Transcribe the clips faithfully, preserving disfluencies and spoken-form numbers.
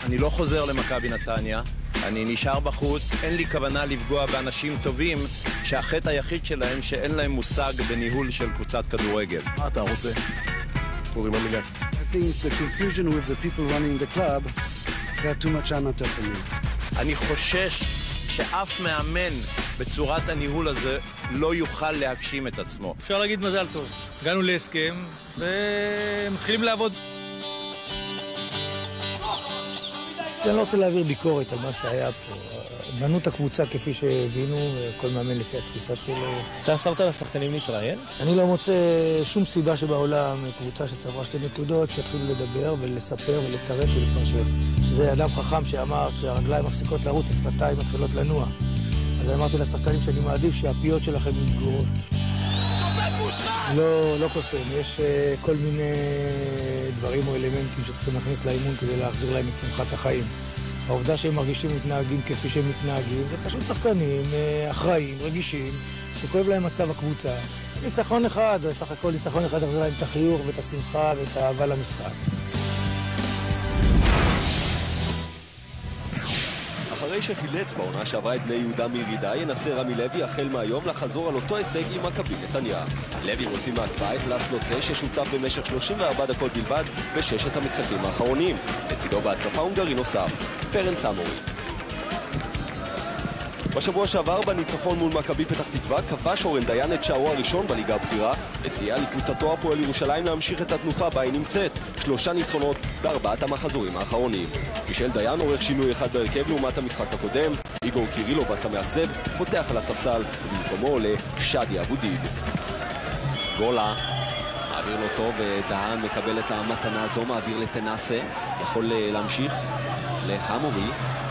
אני לא חוזר למכבי נתניה, אני נשאר בחוץ, אין לי כוונה לפגוע באנשים טובים שהחטא היחיד שלהם שאין להם מושג בניהול של קבוצת כדורגל. מה אתה רוצה? אורי ממיגן. I think the confusion with the people running the club, they are too much amateur for me. אני חושש שאף מאמן בצורת הניהול הזה לא יוכל להגשים את עצמו. אפשר להגיד מזל טוב. הגענו להסכם ומתחילים לעבוד. אני לא רוצה להעביר ביקורת על מה שהיה פה. בנו את הקבוצה כפי שהבינו, כל מאמן לפי התפיסה שלו. אתה אסרת לשחקנים להתראיין? אני לא מוצא שום סיבה שבעולם לקבוצה שצברה שתי נקודות שיתחילו לדבר ולספר ולתרץ ולפרשן. שזה אדם חכם שאמר שהרגליים מפסיקות לרוץ, השפתיים מתחילות לנוע. אז אמרתי לשחקנים שאני מעדיף שהפיות שלכם יסגורות. שופט מושחת! לא, לא קוסם. יש uh, כל מיני דברים או אלמנטים שצריכים להכניס לאימון כדי להחזיר להם את שמחת החיים. העובדה שהם מרגישים מתנהגים כפי שהם מתנהגים, זה פשוט שחקנים אחראים, רגישים, שכואב להם מצב הקבוצה. ניצחון אחד, סך הכל ניצחון אחד יחזיר להם את החיוך ואת השמחה ואת האהבה למשחק. אחרי שחילץ בעונה שעברה את בני יהודה מירידה, ינסה רמי לוי החל מהיום לחזור על אותו הישג עם מכבי נתניה. לוי רוצים מהקפאה את לסלו צה ששותף במשך שלושים וארבע דקות בלבד בששת המשחקים האחרונים. לצידו בהתקפה הונגרי נוסף, פרן סמורי. בשבוע שעבר בניצחון מול מכבי פתח תקווה כבש אורן דיין את שערו הראשון בליגה הבכירה וסייע לקבוצתו הפועל ירושלים להמשיך את התנופה בה היא נמצאת, שלושה ניצחונות בארבעת המחזורים האחרונים. מישל דיין עורך שינוי אחד בהרכב לעומת המשחק הקודם, איגור קירילוב הסמאכזב פותח על הספסל ובמקומו עולה שדי אבו דיב. גולה מעביר לו טוב ודהן מקבל את המתנה הזו, מעביר לתנסה, יכול להמשיך להמורי.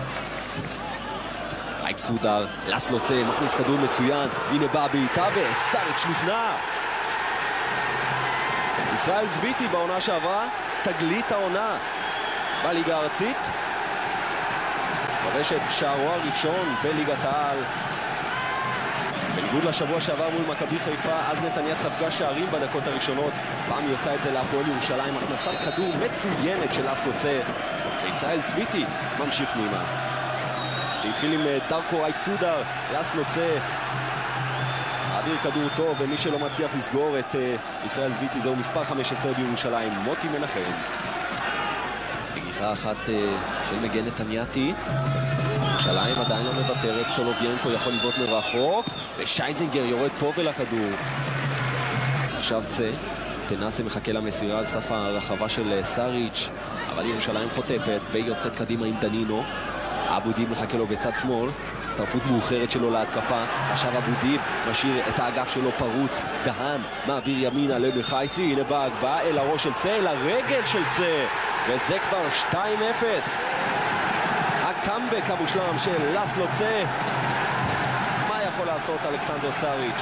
רייק סודר, לסלו צה, מכניס כדור מצוין, הנה באה בעיטה וסאריץ' נכנע. ישראל זוויטי בעונה שעברה, תגלית העונה בליגה הארצית. כובש את שערו הראשון בליגת העל. בניגוד לשבוע שעבר מול מכבי חיפה, אז נתניה ספגה שערים בדקות הראשונות. פעם היא עושה את זה להפועל ירושלים, הכנסת כדור מצוינת של לסלו צה. וישראל זוויטי ממשיך פנימה. זה התחיל עם דרקו רייק סודר, לסלו צה מעביר כדור טוב, ומי שלא מצליח לסגור את uh, ישראל זוויטי זהו מספר חמש עשרה בירושלים, מוטי מנחם. נגיחה אחת uh, של מגן נתניאתי, ירושלים עדיין לא מוותרת, סולוביינקו יכול לבעוט מרחוק ושייזינגר יורד טוב אל הכדור. עכשיו צה, תנסה מחכה למסירה על סף הרחבה של סאריץ', אבל ירושלים חוטפת ויוצאת קדימה עם דנינו. אבו דיב מחכה לו בצד שמאל, הצטרפות מאוחרת שלו להתקפה. עכשיו אבו דיב משאיר את האגף שלו פרוץ, דהן מעביר ימינה למחייסי, הנה בא הגבהה אל הראש של צה, אל הרגל של צה, וזה כבר שתיים אפס. הקאמבק המושלם של לסלו צה. מה יכול לעשות אלכסנדר סאריץ'?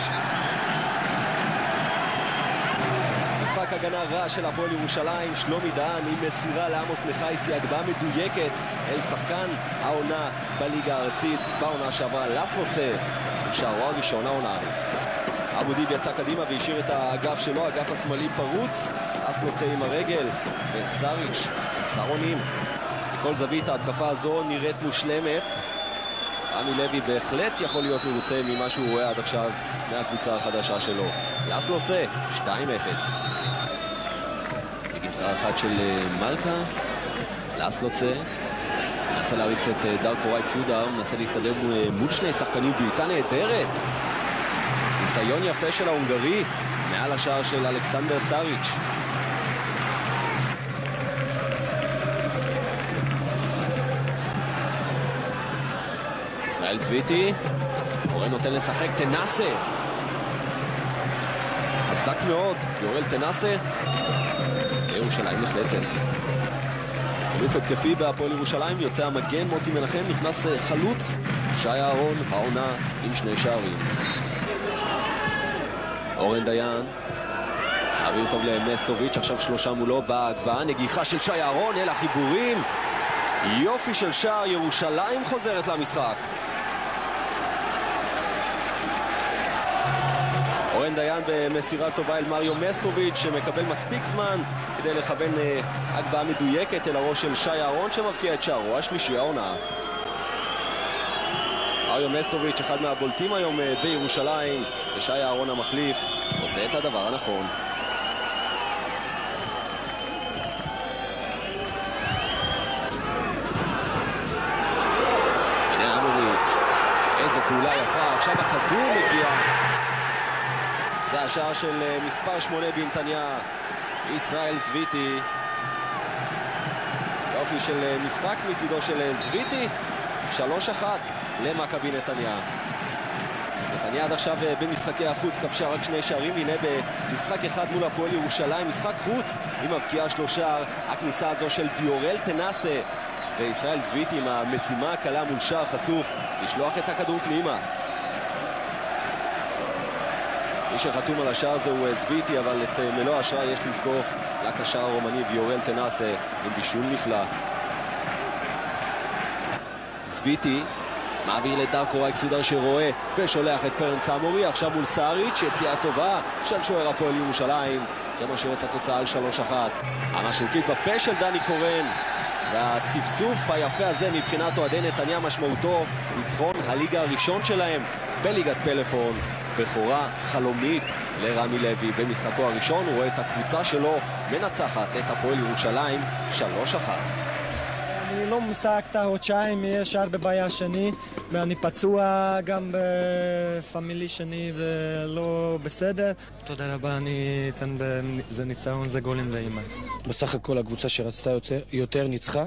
משחק הגנה רע של הפועל ירושלים, שלומי דהן עם מסירה לעמוס נחייסי, הגבהה מדויקת אל שחקן העונה בליגה הארצית בעונה שעברה, לסלו צה, שערו הראשון העונה. אבו דיב יצא קדימה והשאיר את האגף שלו, האגף השמאלי פרוץ, לסלו צה עם הרגל וסאריץ' חסר אונים. בכל זווית ההתקפה הזו נראית מושלמת. רמי לוי בהחלט יכול להיות מרוצה ממה שהוא רואה עד עכשיו מהקבוצה החדשה שלו. לסלו צה, שתיים אפס. נגיחה אחת של מלכה, לסלו צה מנסה להריץ את דרקו רייק סודר, מנסה להסתדר מול שני שחקנים, בעיטה נהדרת, ניסיון יפה של ההונגרי מעל השער של אלכסנדר סאריץ'. ישראל זוויטי, אורל נותן לשחק, תנסה חזק מאוד, כי אורל תנסה ירושלים נחלצת. אלוף התקפי בהפועל ירושלים, יוצא המגן מוטי מנחם, נכנס חלוץ שי אהרון, העונה עם שני שערים. אורן דיין מעביר טוב למסטוביץ', עכשיו שלושה מולו בהגבהה, נגיחה של שי אהרון אל החיבורים, יופי של שער, ירושלים חוזרת למשחק. אורן דיין במסירה טובה אל מריו מסטוביץ' שמקבל מספיק זמן כדי לכוון הגבהה מדויקת אל הראש של שי אהרון שמבקיע את שערו השלישי העונה. מריו מסטוביץ' אחד מהבולטים היום בירושלים, ושי אהרון המחליף עושה את הדבר הנכון. הנה אמורי, איזו פעולה יפה, עכשיו הכדור מגיע. זה השער של מספר שמונה בנתניה, ישראל זוויטי. יופי של משחק מצידו של זוויטי, שלוש אחת למכבי נתניה. נתניה עד עכשיו במשחקי החוץ כבשה רק שני שערים, הנה במשחק אחד מול הפועל ירושלים, משחק חוץ עם מבקיע שלושה, הכניסה הזו של ויורל תנסה, וישראל זוויטי עם המשימה הקלה מול שער חשוף, לשלוח את הכדור פנימה. מי שחתום על השער הזה הוא זוויטי, אבל את מלוא השער יש לזקוף לקשר הרומני ויורל תנסה עם בישול נפלא. זוויטי מעביר לדרקו רייקסודר שרואה ושולח את פרנץ אמורי, עכשיו מול סאריץ', יציאה טובה של שוער הפועל ירושלים שמשאיר את התוצאה על שלוש אחת. המשרוקית בפה של דני קורן, והצפצוף היפה הזה מבחינת אוהדי נתניה משמעותו ניצחון הליגה הראשון שלהם בליגת פלאפון. בכורה חלומית לרמי לוי במשחקו הראשון, הוא רואה את הקבוצה שלו מנצחת את הפועל ירושלים שלוש אחת. אני לא משחק את החודשיים, יש הרבה בעיה שני, ואני פצוע גם בפמילי שני ולא בסדר. תודה רבה, אני אתן בזה ניצחון, זה גולים לאימא. בסך הכל הקבוצה שרצתה יותר, יותר ניצחה,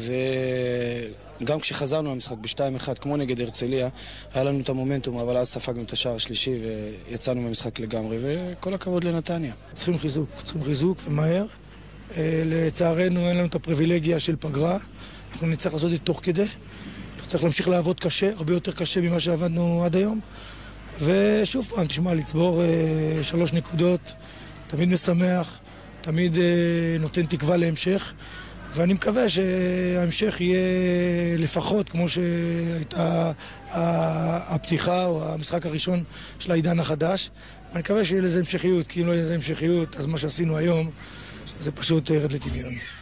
וגם כשחזרנו למשחק ב-שתיים אחת כמו נגד הרצליה, היה לנו את המומנטום, אבל אז ספגנו את השער השלישי ויצאנו מהמשחק לגמרי, וכל הכבוד לנתניה. צריכים חיזוק, צריכים חיזוק ומהר. לצערנו אין לנו את הפריבילגיה של פגרה, אנחנו נצטרך לעשות את תוך כדי, צריך להמשיך לעבוד קשה, הרבה יותר קשה ממה שעבדנו עד היום, ושוב פעם, תשמע, לצבור אה, שלוש נקודות, תמיד משמח, תמיד אה, נותן תקווה להמשך, ואני מקווה שההמשך יהיה לפחות כמו שהייתה הפתיחה או המשחק הראשון של העידן החדש. אני מקווה שיהיה לזה המשכיות, כי אם לא יהיה לזה המשכיות, אז מה שעשינו היום זה פשוט ירד לטמיון.